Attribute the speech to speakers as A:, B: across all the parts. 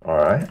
A: All right.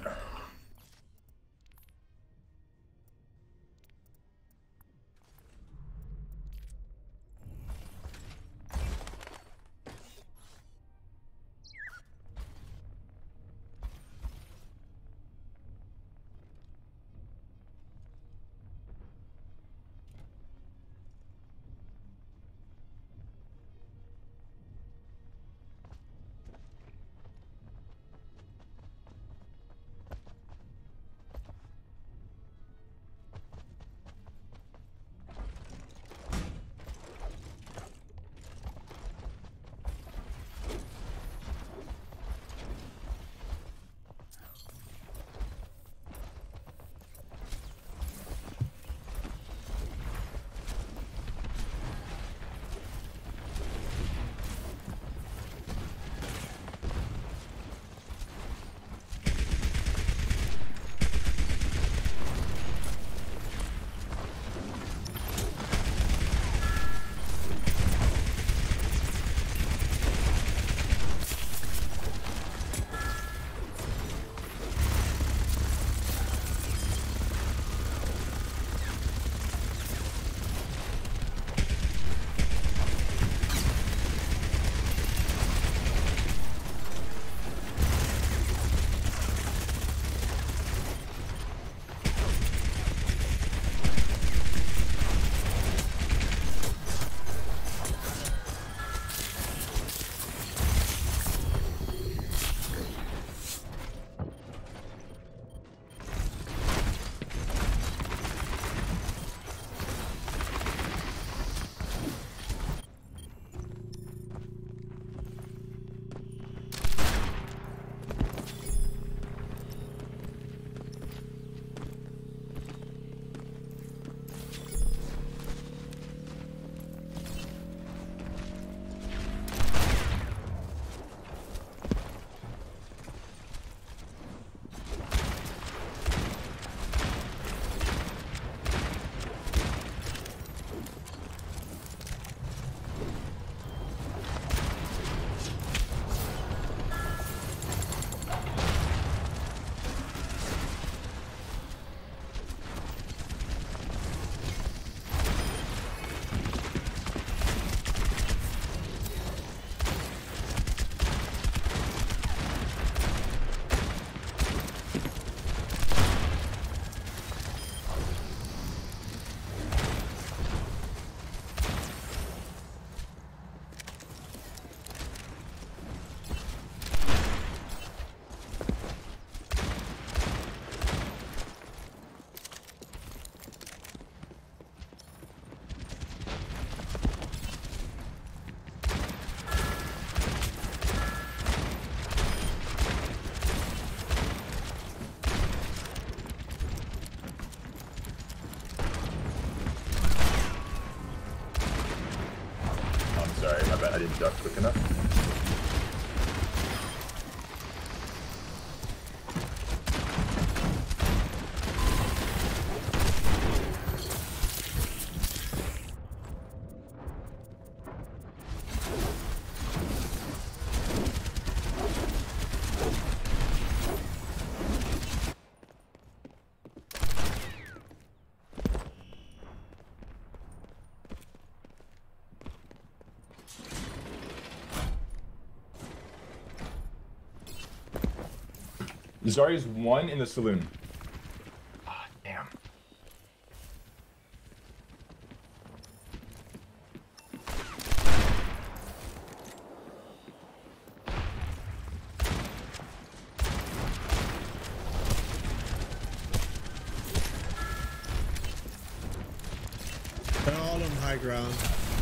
A: I'm sorry, my bad. I didn't duck quick enough. Zarya's one in the saloon. Ah, damn.
B: They're all on high ground.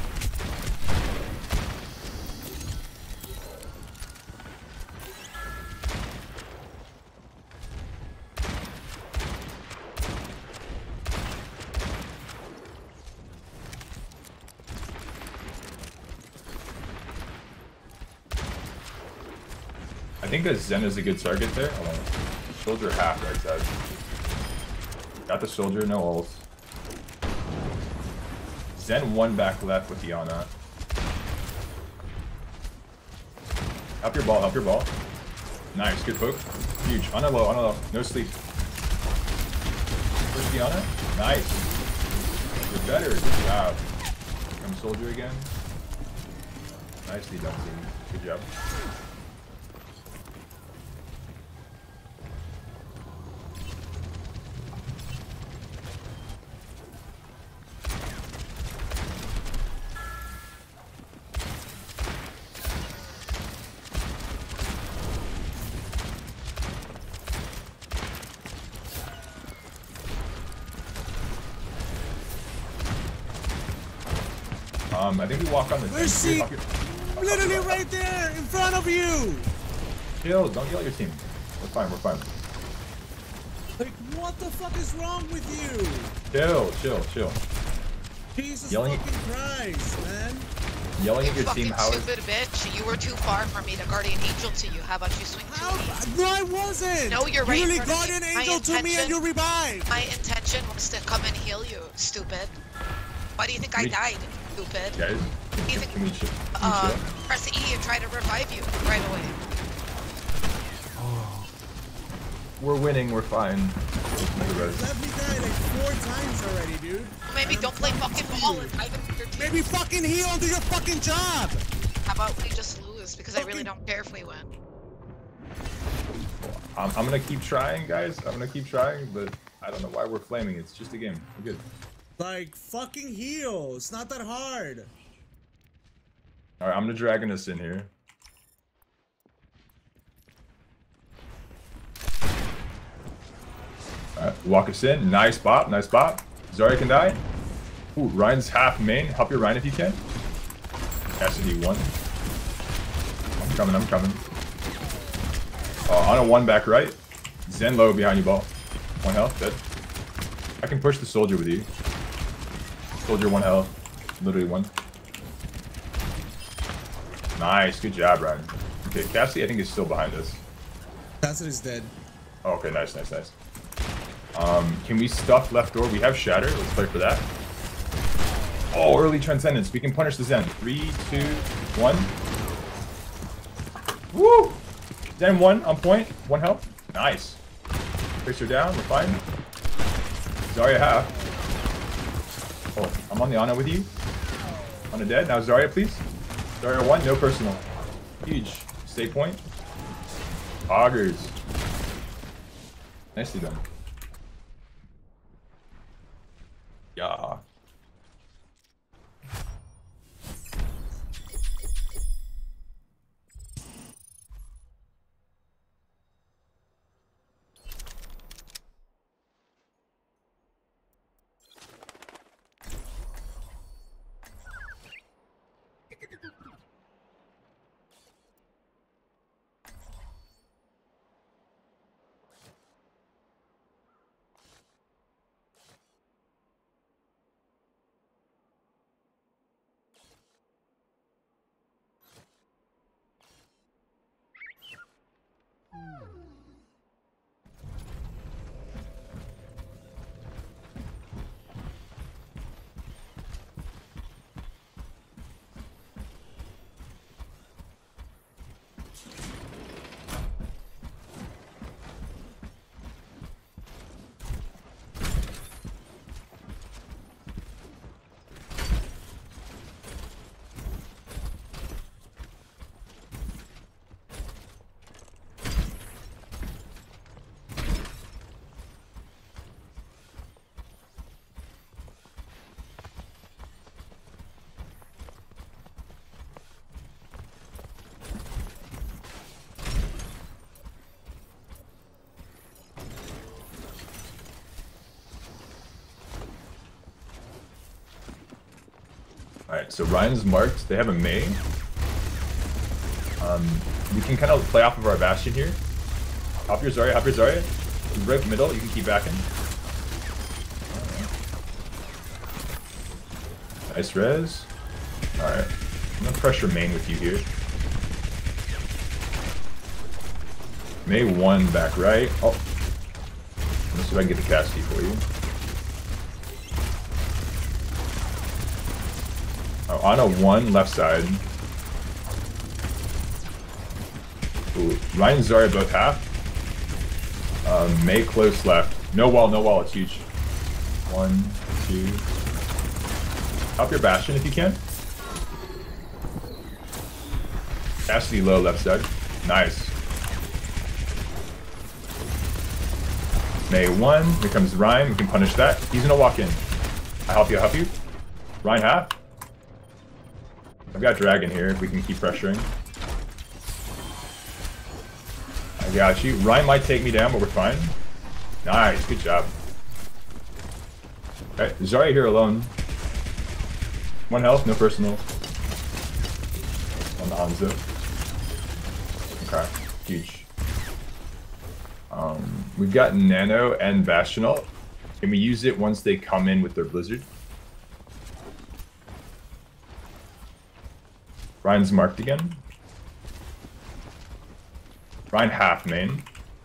A: I think that Zen is a good target there. Hold on. Soldier half right side. Got the soldier, no ults. Zen one back left with Yana. Help your ball, help your ball. Nice, good poke. Huge. On a low. No sleep. Push the Ana. Nice. You're better. Good job. Come soldier again. Nicely done, team. Good job. I think we walk on the.
B: Where's she? Literally right there, in front of you.
A: Chill, don't yell at your team. We're fine, we're fine.
B: Like, what the fuck is wrong with you?
A: Chill.
B: Jesus
A: Yelling
B: fucking Christ, man.
A: Yelling
C: You
A: at your
C: fucking
A: team, Howard.
C: stupid bitch. You were too far for me to Guardian Angel to you. How about you swing to me?
B: No, I wasn't.
C: No, you're right.
B: You really
C: in front of
B: Guardian
C: me.
B: Angel to me and you revived.
C: My intention was to come and heal you, stupid. Why do you think I died, stupid?
A: Guys,
C: You think,
A: can we chill?
C: press E and try to revive you right away.
A: We're winning, we're fine.
B: You let me die like 4 times already, dude.
C: Maybe don't play fucking ball and dive into your team.
B: Maybe fucking heal and do your fucking job.
C: How about we just lose? Because I really don't care if we win.
A: I'm gonna keep trying, guys. I'm gonna keep trying, but I don't know why we're flaming. It's just a game. We're good.
B: Like, fucking heal. It's not that hard.
A: Alright, I'm gonna dragon us in here. Alright, walk us in. Nice bop, nice bop. Zarya can die. Ooh, Ryan's half main. Help your Ryan if you can. Cassidy 1. I'm coming. On a 1 back right. Zen low behind you, ball. 1 health, dead. I can push the soldier with you. Soldier 1 health. Literally 1. Nice, good job, Ryan. Okay, Cassie I think is still behind us.
B: Cassidy's dead.
A: Oh, okay, nice. Can we stuff left door? We have Shatter. Let's play for that. Oh, early Transcendence. We can punish the Zen. 3, 2, 1. Woo! Zen 1 on point. 1 health. Nice. Fix her down. We're fine. Zarya half. Oh, I'm on the Ana with you. Ana dead. Now Zarya, please. Zarya 1. No personal. Huge. Stay point. Augers. Nicely done. Yeah. Alright, so Ryan's marked. They have a Mei. We can kind of play off of our Bastion here. Hop your Zarya, Right middle, you can keep backing. Nice res. Alright. I'm gonna pressure main with you here. Mei 1 back right. Oh. Let's see if I can get the Cassidy for you. Oh, Ana 1 left side. Ooh, Ryan and Zarya both half. May close left. No wall, it's huge. 1, 2. Help your Bastion if you can. Cassidy low left side. Nice. May 1. Here comes Ryan. We can punish that. He's gonna walk in. I'll help you. Ryan half. I've got Dragon here if we can keep pressuring. I got you. Ryan might take me down, but we're fine. Nice, good job. Okay, Zarya here alone. 1 health, no personal. On the Hanzo. Okay, huge. We've got Nano and Bastion ult. Can we use it once they come in with their Blizzard? Ryan's marked again. Ryan half main.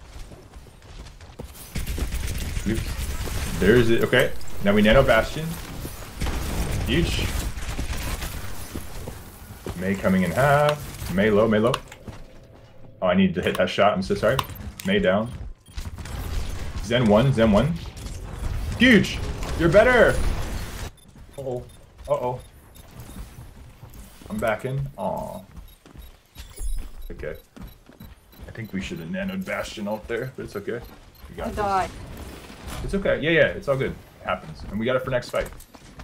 A: Oops. There's it. Okay. Now we Nano Bastion. Huge. May coming in half. May low, May low. Oh, I need to hit that shot. I'm so sorry. May down. Zen 1, Zen 1. Huge! You're better! Uh-oh. Uh-oh. I'm back in. Aw. Okay. I think we should have nanoed Bastion out there, but it's okay. We got this. It's okay. Yeah, it's all good. It happens. And we got it for next fight.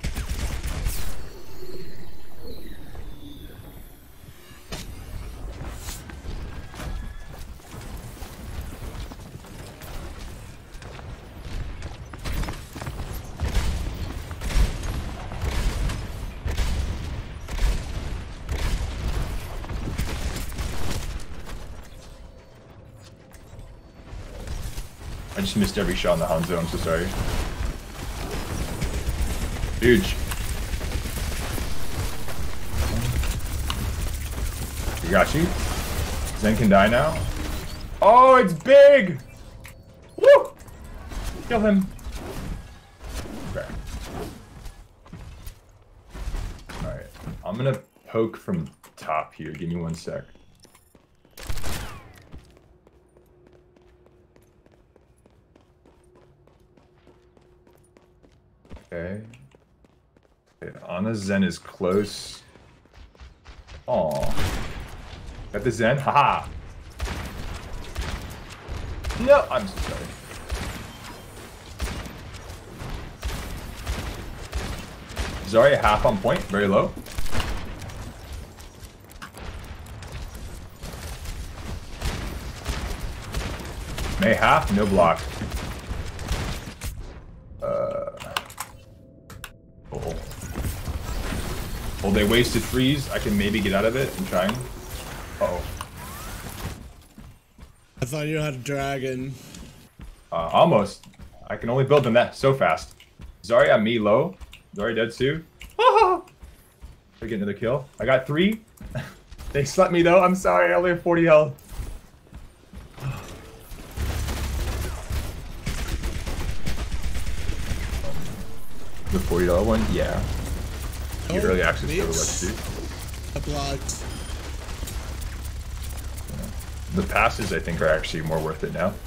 A: I just missed every shot in the Hanzo, I'm so sorry. Huge. We got you. Zen can die now. Oh, it's big! Woo! Kill him. Okay. Alright. I'm gonna poke from top here. Give me 1 sec. Okay. Ana Zen is close. Aw. Got the Zen? Haha! No! I'm so sorry. Zarya half on point, very low. May half, no block. Oh, they wasted freeze. I can maybe get out of it. I'm trying. Uh-oh.
B: I thought you had a dragon.
A: Almost. I can only build them that so fast. Zarya, me low. Zarya dead too. I get another kill. I got 3. They slept me though. I'm sorry. I only have 40 health. The $40 one? Yeah. You get early access to the Lex too.
B: I blocked.
A: The passes, I think, are actually more worth it now.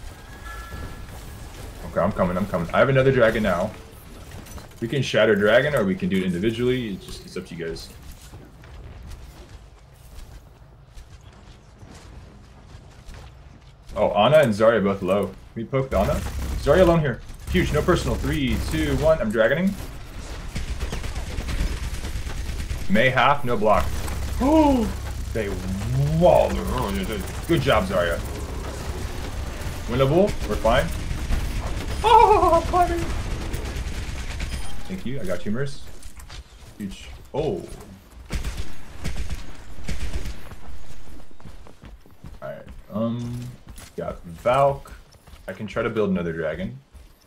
A: Okay, I'm coming. I have another dragon now. We can shatter dragon, or we can do it individually. It's up to you guys. Oh, Ana and Zarya both low. Can we poke Ana? Zarya alone here. Huge, no personal. 3, 2, 1. I'm dragoning. May half, no block. Oh, they walled. Good job, Zarya. Winnable. We're fine. Oh, climbing. Thank you. I got tumors. Huge. Oh. Alright. Got Valk. I can try to build another dragon.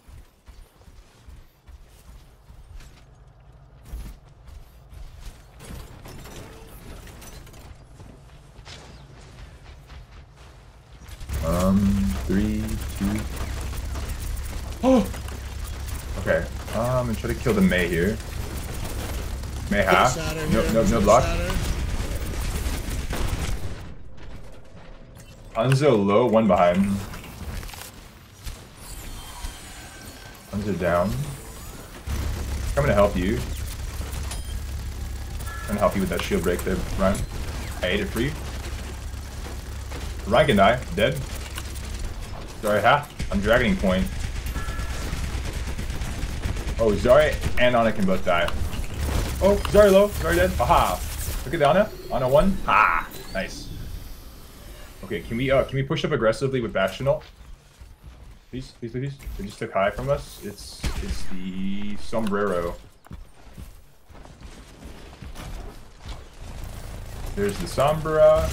A: Three, 2. Oh! Okay. I'm gonna try to kill the May here. May half. No block. Hanzo low, one behind. Hanzo down. I'm gonna help you. I'm gonna help you with that shield break there, Ryan. I ate it for you. Ryan can die. Dead. Sorry, I'm dragoning point. Oh, Zarya and Ana can both die. Oh, Zarya low. Zarya dead. Aha. Look at the Ana. Ana 1. Ah, nice. Okay, can we push up aggressively with Bastional? Please, please, please. They just took high from us. It's the Sombrero. There's the Sombra.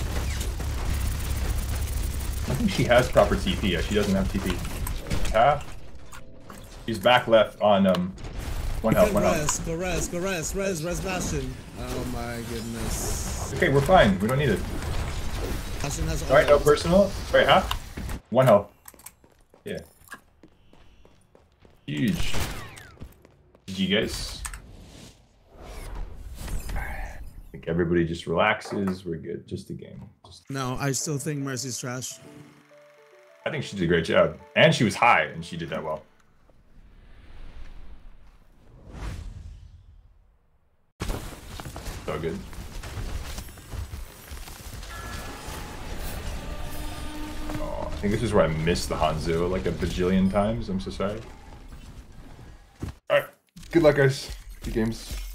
A: I think she has proper TP. Yeah, she doesn't have TP. Ah. She's back left on one health, one health.
B: Go res Bastion. Oh my goodness.
A: Okay, we're fine. We don't need it.
B: Bastion has
A: Alright, no personal. Wait, one health. Yeah. Huge. GG, guys. I think everybody just relaxes. We're good. Just a game.
B: No, I still think Mercy's trash.
A: I think she did a great job. And she was high, and she did that well. So good. Oh, I think this is where I missed the Hanzo like a bajillion times. I'm so sorry. Alright. Good luck, guys. Good games.